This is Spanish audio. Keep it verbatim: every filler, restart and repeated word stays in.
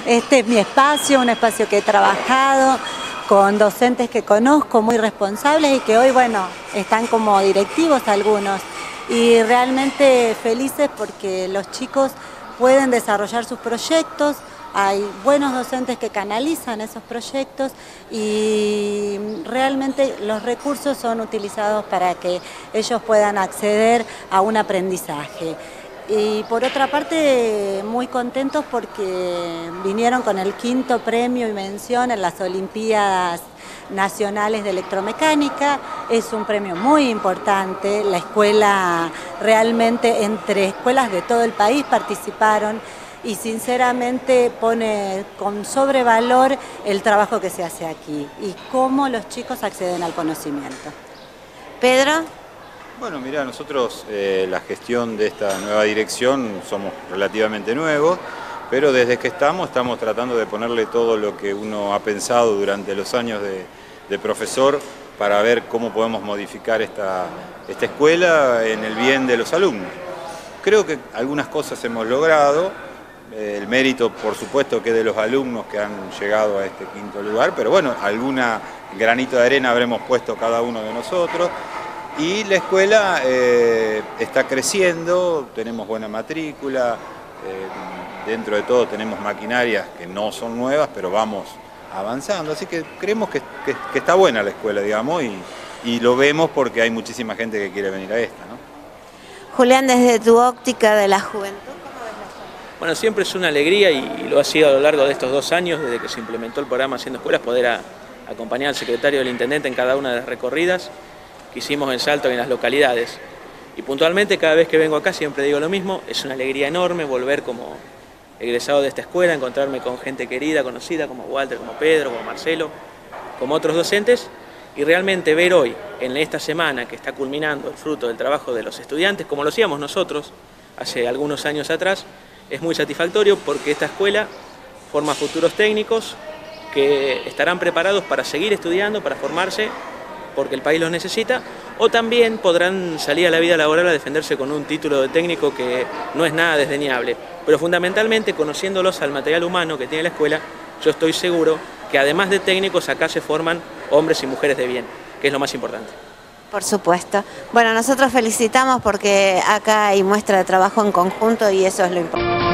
Este es mi espacio, un espacio que he trabajado con docentes que conozco, muy responsables y que hoy, bueno, están como directivos algunos. Y realmente felices porque los chicos pueden desarrollar sus proyectos, hay buenos docentes que canalizan esos proyectos y realmente los recursos son utilizados para que ellos puedan acceder a un aprendizaje. Y por otra parte, muy contentos porque vinieron con el quinto premio y mención en las Olimpiadas Nacionales de Electromecánica. Es un premio muy importante. La escuela, realmente entre escuelas de todo el país participaron y sinceramente pone con sobrevalor el trabajo que se hace aquí y cómo los chicos acceden al conocimiento. Pedro. Bueno, mira, nosotros eh, la gestión de esta nueva dirección somos relativamente nuevos, pero desde que estamos, estamos tratando de ponerle todo lo que uno ha pensado durante los años de, de profesor para ver cómo podemos modificar esta, esta escuela en el bien de los alumnos. Creo que algunas cosas hemos logrado, eh, el mérito por supuesto que es de los alumnos que han llegado a este quinto lugar, pero bueno, alguna granito de arena habremos puesto cada uno de nosotros. Y la escuela eh, está creciendo, tenemos buena matrícula, eh, dentro de todo tenemos maquinarias que no son nuevas, pero vamos avanzando, así que creemos que, que, que está buena la escuela, digamos, y, y lo vemos porque hay muchísima gente que quiere venir a esta, ¿no? Julián, desde tu óptica de la juventud, ¿cómo ves la escuela? Bueno, siempre es una alegría y lo ha sido a lo largo de estos dos años, desde que se implementó el programa Haciendo Escuelas, poder a, acompañar al secretario del intendente en cada una de las recorridas que hicimos en Salto y en las localidades. Y puntualmente cada vez que vengo acá siempre digo lo mismo, es una alegría enorme volver como egresado de esta escuela, encontrarme con gente querida, conocida, como Walter, como Pedro, como Marcelo, como otros docentes, y realmente ver hoy, en esta semana que está culminando el fruto del trabajo de los estudiantes, como lo hacíamos nosotros hace algunos años atrás, es muy satisfactorio porque esta escuela forma futuros técnicos que estarán preparados para seguir estudiando, para formarse, porque el país los necesita, o también podrán salir a la vida laboral a defenderse con un título de técnico que no es nada desdeñable. Pero fundamentalmente, conociéndolos al material humano que tiene la escuela, yo estoy seguro que además de técnicos acá se forman hombres y mujeres de bien, que es lo más importante. Por supuesto. Bueno, nosotros felicitamos porque acá hay muestra de trabajo en conjunto y eso es lo importante.